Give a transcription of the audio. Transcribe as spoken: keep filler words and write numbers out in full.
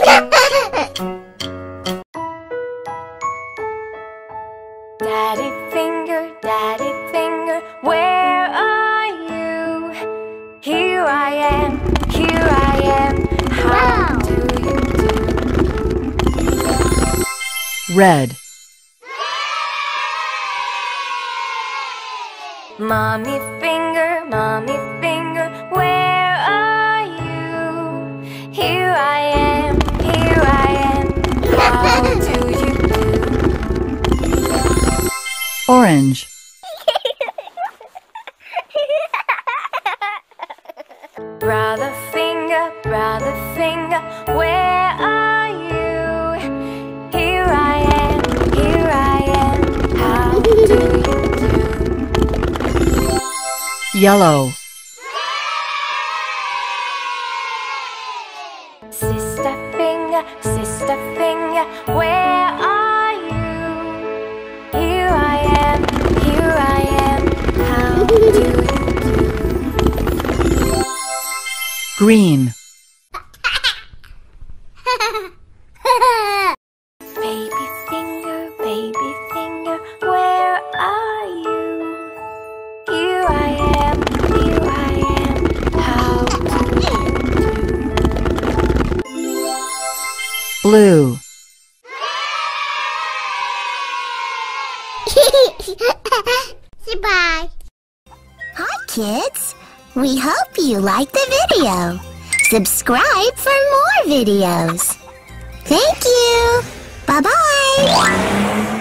Daddy finger, daddy finger, where are you? Here I am, here I am, how do you do? Red. Mommy finger, mommy finger, where are you? Here I am, here I am, how do you do? Orange. Brother finger, brother finger, where are you? Here I am, here I am, how do you do? Yellow. Sister finger, sister finger, where are you? Here I am, here I am, how do you do? Green. Baby finger, baby finger, where are you? Here I am, here I am, how do you do? Blue. Goodbye. Hi kids, we hope you liked the video. Subscribe for more videos. Thank you. Bye-bye.